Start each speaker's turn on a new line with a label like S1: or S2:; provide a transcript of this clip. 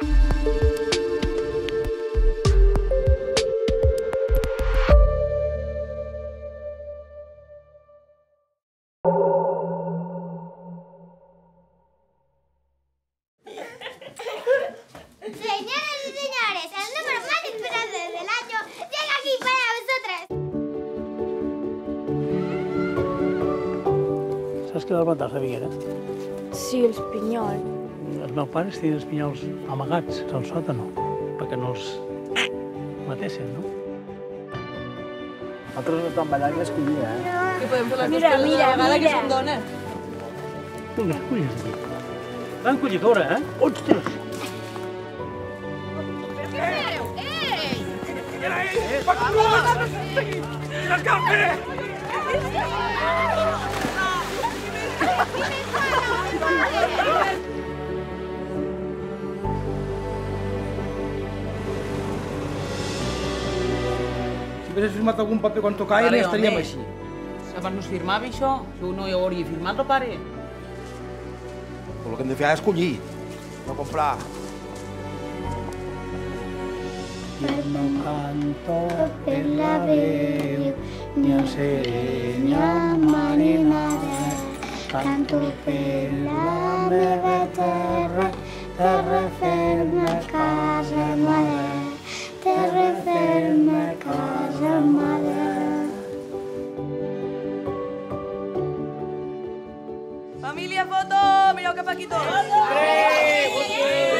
S1: Saps què del plantar de Figuera?
S2: Sí, els pinyols.
S1: Els meus pares tenien els pinyols amagats al sòtano, perquè no els matessin, no?
S3: Nosaltres no estem ballant i escollir, eh?
S4: Que podem fer les
S2: Mira,
S4: dues coses
S2: mira,
S4: a la vegada, que
S2: mira.
S4: som dones.
S1: Vinga, collis aquí. Van collir fora, eh? Ostres!
S3: Si haguessis firmat algun paper quan tocava,
S4: Vale,
S3: ja estaríem
S4: home.
S3: així.
S4: Abans no es firmava això? Això no hi hauria firmat, el pare?
S3: Però el que hem de fer és escollir, no comprar.
S1: Jo no canto per la veu, ni ensenya marinada. Canto per la meva terra, terra ferma, casa mare. Terra ferma, casa mare.
S4: Família, foto! Mireu cap aquí tots!